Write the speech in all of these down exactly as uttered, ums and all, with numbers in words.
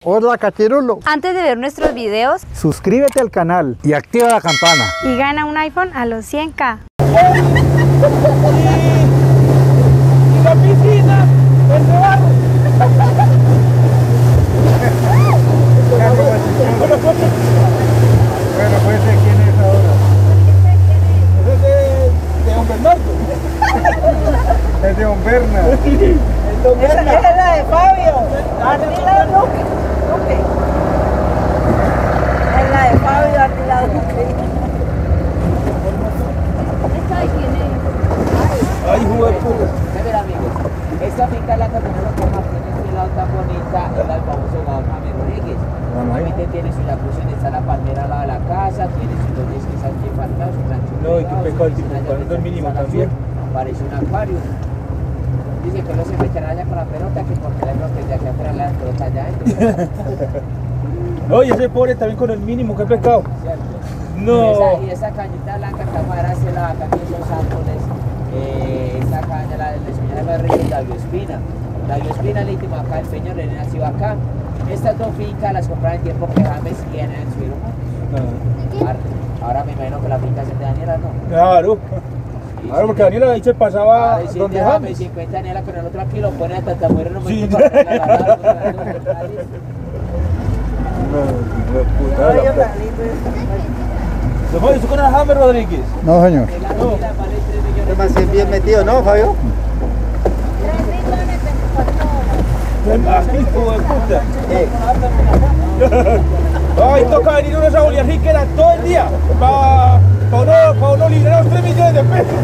Hola, cachirulo. Antes de ver nuestros videos, Suscríbete al canal y activa la campana. y gana un iPhone a los cien K. Y la piscina, el de barro. Bueno, pues, ¿quién es ahora? Ese es de, de don Bernardo. Es de Don Berna. El don Esa, Bernardo. esa es la de Fabio. Ardila Duque. Duque. Es la de Fabio Ardila Duque. Ay, hijo de puta. Mira, amigos, esta finca la que tenemos por Martín es un lado tan bonita, es el famoso Gao James Rodríguez. Normalmente tiene su jacuzzi donde está la palmera al lado de la casa, tiene sus dos jet skis aquí faltados, su rancho. No, y qué pecado el tipo, cuarenta mínimo también. Parece un acuario. Dice que no se meterá allá con la pelota, que porque le creo que de aquí afuera la pelota allá adentro. No, y ese pobre también con el mínimo, qué pecado. ¿Cierto? No. Y esa, y esa cañita blanca que afuera se la acá tiene esos árboles. Eh, esa caña la le señala el río David Espina. David Espina el íntimo acá, el peñón le nació acá. Estas dos fincas las compraron en tiempo que James tiene en su hijo. Ahora me imagino que la finca es de Daniela, ¿no? Claro. Sí, Claro, sí, porque Daniela ahí se pasaba Ay, sí, donde déjame, James. cincuenta Daniela con el otro aquí lo pone hasta tamuero, no me Sí. para que la lavaran, Ay, Orlandito. ¿Tú con el James Rodríguez? No, señor. el árbol vale tres millones. Más bien metido, ¿no, Fabio? Aquí, hijo de puta. Ay, toca venir unos a Julián Riquera todo el día para pa uno, pa uno liberar los tres millones de pesos.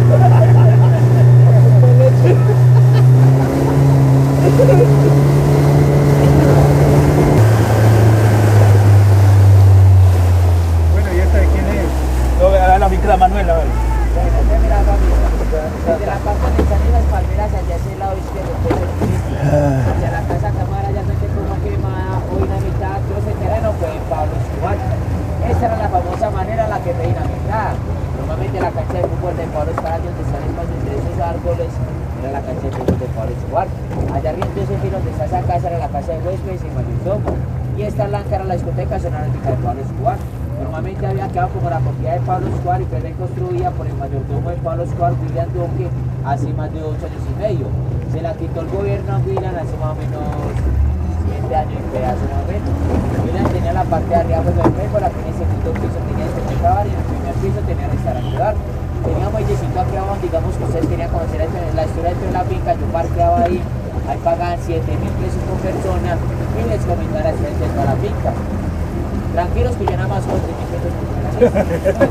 Bueno, ¿y esta de quién es? No, a la finca de Manuela, vale. Mira, papi, desde la parte donde están las palmeras hacia ese lado izquierdo, hacia la casa cámara ya no sé cómo quema hoy la mitad, todo ese terreno fue Pablo Escobar. Esa era la famosa manera en la que pedían mitad. Normalmente la cancha de fútbol de Pablo Escobar, donde están espacios entre esos árboles, era la cancha de fútbol de Pablo Escobar. Allá arriba entonces donde está esa casa era la casa de huéspedes y mayordomo. Y esta blanca era la discoteca sonorística de Pablo Escobar. Normalmente había quedado como la propiedad de Pablo Escobar y fue reconstruida por el mayordomo de Pablo Escobar, William Duque, hace más de ocho años y medio. Se la quitó el gobierno a William hace más o menos siete años y pedazo más o menos. William tenía la parte de arriba pues del medio, la tenía en el segundo piso, tenía discoteca y en el primer piso tenía restaurante bar. Tenía un muellecito aquí abajo, digamos que ustedes querían conocer la historia dentro de la finca, yo parqueaba ahí, ahí pagaban siete mil pesos por persona y les comentaba la historia de toda la finca. Tranquilos que yo nada más con tres mil pesos por persona.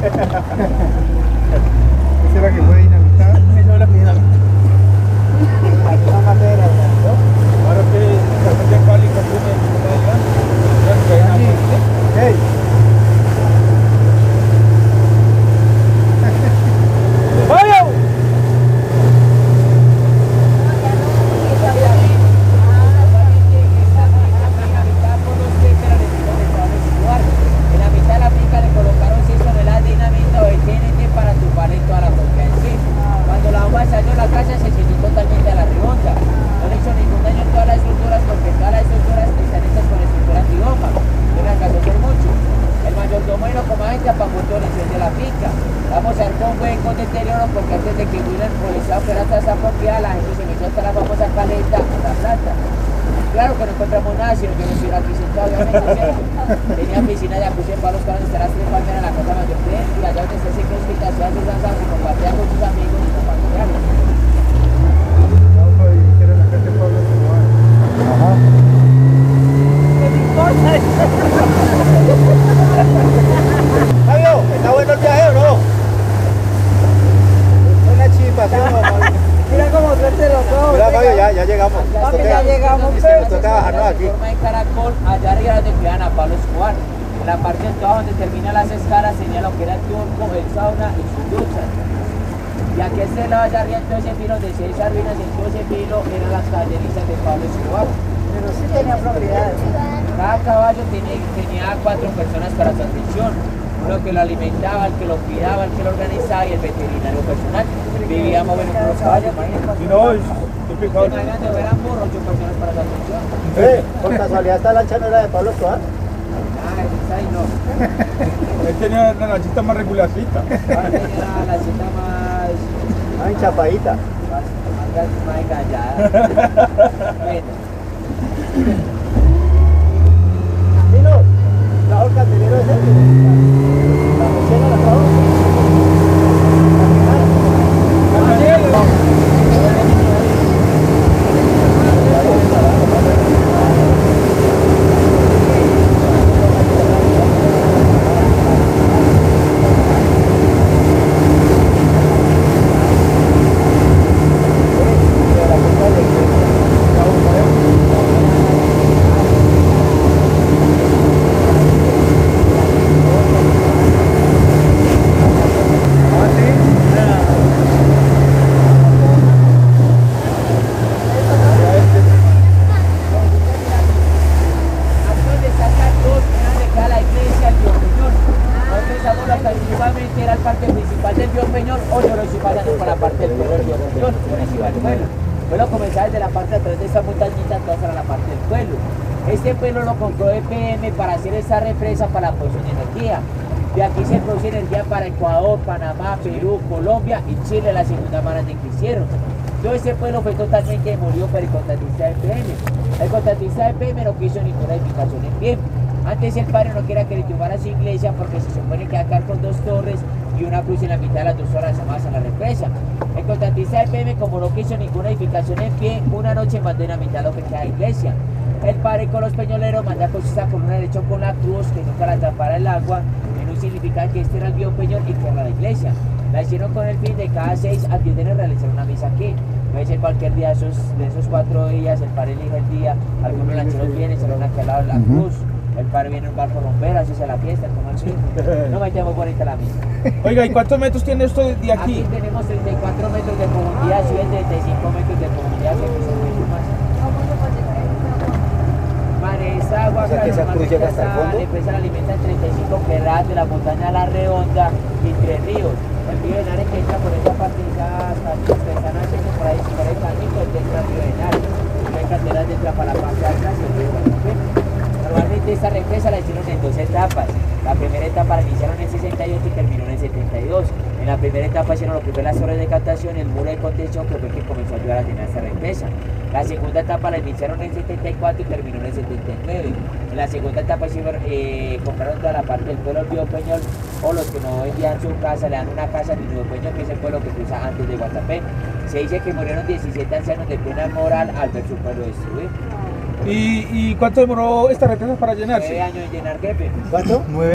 ¿Esa era que fue dinamitada? Eso es la que Aquí la madera, ¿no? ahora que la gente de Cali consume ¡Hey! ¡Vaya! En la mitad de la finca le colocaron seis toneladas de dinamita o de T N T para tumbar en toda la finca en sí. Cuando la bomba salió la casa se sintió totalmente a la redonda. No le hizo ningún daño en todas las estructuras porque todas las estructuras están hechas con estructura antibomba. No le alcanzó a hacer mucho. El mayordomo y lo comandante apagó todo el incendio de la finca. Vamos a ver cómo fue con deterioro porque antes de que William comenzara a operar toda esa propiedad la gente se metió hasta la famosa caleta a la plata. Claro que no encontramos nada, sino que no estuviera aquí sentado, obviamente, ¿cierto? Tenía piscina de jacuzzi en Palos Caros, estará tres palmeras en la casa mayor de él, y allá donde está ese kiosco y hacía sus danzas y compartía con sus amigos y con familiares. No, soy que era la casa de Pablo Escobar. Ajá. ¿Qué me importa? Fabio, ¿está bueno el viaje o no? Una chimba, ¿sí o no, Fabio? Mira cómo suerte los dos. Mira, Fabio, ya, ya llegamos. Papi, Esto ya queda- llegamos, esto pero- toca bajarnos aquí. En forma de caracol, allá arriba donde cuidan a Pablo Escobar. En la parte de abajo donde terminan las escalas tenía lo que era el turco, el sauna y sus duchas. Y aquí a este lado allá arriba en todo ese filo de seis ruinas, en todo ese filo eran las caballerizas de Pablo Escobar. Pero sí tenía propiedades. Cada caballo tenía, tenía cuatro personas para su atención. Uno que lo alimentaba, el que lo cuidaba, el que lo organizaba y el veterinario personal. Vivíamos bueno con los caballos, imagínate. Si no, es- pecado. Imagínate, eran burros, ocho personas para la atención. Eh, por casualidad esta lancha no era de Pablo Escobar. Ah, esa ahí no. Él tenía la lanchita más regularcita. Ahora tenía la cita más... Ah, enchapadita. más, más, más engañada. Bueno. Dilo, trajo el candelero de centro. La mochila la trajo. Era el parque principal del Río Peñol, o yo lo estoy pasando por la parte del pueblo del Río Peñol, por encima del pueblo. Pueblo comenzaba desde la parte de atrás de esta montañita, toda era la parte del pueblo. Este pueblo lo compró E P M para hacer esta represa para la producción de energía. De aquí se produce energía para Ecuador, Panamá, Perú, Colombia y Chile, la segunda más grande que hicieron. Todo ese pueblo fue totalmente demolido por el contratista de E P M. El contratista de E P M no quiso ninguna edificación en pie. Antes el padre no quería que le tumbara su iglesia porque se supone que acá con dos torres y una cruz en la mitad de las dos torres más a la represa. El contratista de E P M, como no quiso ninguna edificación en pie, una noche mandó en la mitad lo que queda de iglesia. El padre con los peñoleros manda con esa columna derecha con la cruz que nunca la tapara el agua, en un significado que este era el viejo peñol y que era la iglesia. La hicieron con el fin de cada seis a diez de realizar una misa aquí. Puede ser cualquier día de esos, de esos cuatro días, el padre elige el día, algunos lancheros vienen, se van aquí al lado de la cruz. El padre viene en un barco rompero, así se la fiesta, como así. No metemos bonita la misa. Oiga, ¿y cuántos metros tiene esto de aquí? Aquí tenemos treinta y cuatro metros de profundidad, si es treinta y cinco metros de profundidad, que es mucho más. Vale, esta agua O sea, que esa cruz llega hasta el fondo. la empresa la alimenta en treinta y cinco quebradas de la montaña a la redonda y tres ríos. El río de Henares que entra por esta parte de esas canchas que están haciendo por ahí, por el camino, el entra al río de Henares. Hay canteras de entra para la parte de atrás y el río Guadalupe. Normalmente esta represa la hicieron en dos etapas. La primera etapa la iniciaron en el sesenta y ocho y terminó en el setenta y dos. En la primera etapa hicieron lo que fue las torres de captación y el muro de contención, que fue quien comenzó a ayudar a llenar esta represa. La segunda etapa la iniciaron en el setenta y cuatro y terminó en el setenta y nueve. En la segunda etapa hicieron, eh, compraron toda la parte del pueblo del Río Peñol, o los que no vendían su casa, le dan una casa al Río Peñol, que es el pueblo que cruza antes de Guatapé. Se dice que murieron diecisiete ancianos de pena moral al ver su pueblo destruido. ¿Y, y cuánto demoró esta represa para llenarse? Nueve años en llenar, jefe. ¿Cuánto? Nueve